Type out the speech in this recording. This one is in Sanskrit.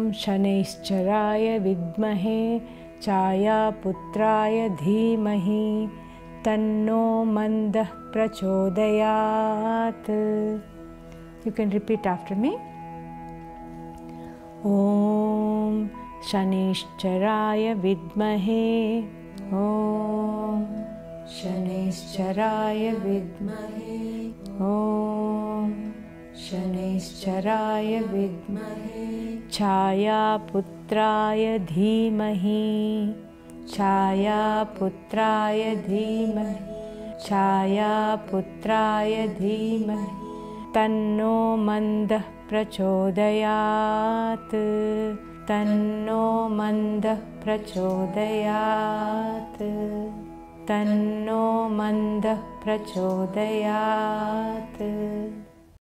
शनैश्चराय विद्महे छायापुत्राय धीमहि तन्नो मन्दः प्रचोदयात्. You can repeat after me. ॐ शनैश्चराय विद्महे ॐ शनैश्चराय विद्महे ॐ शनैश्चराय विद्महे छायापुत्राय धीमहि छायापुत्राय धीमहि छायापुत्राय धीमहि तन्नो मन्दः प्रचोदयात् तन्नो मन्दः प्रचोदयात् तन्नो मन्दः प्रचोदयात्.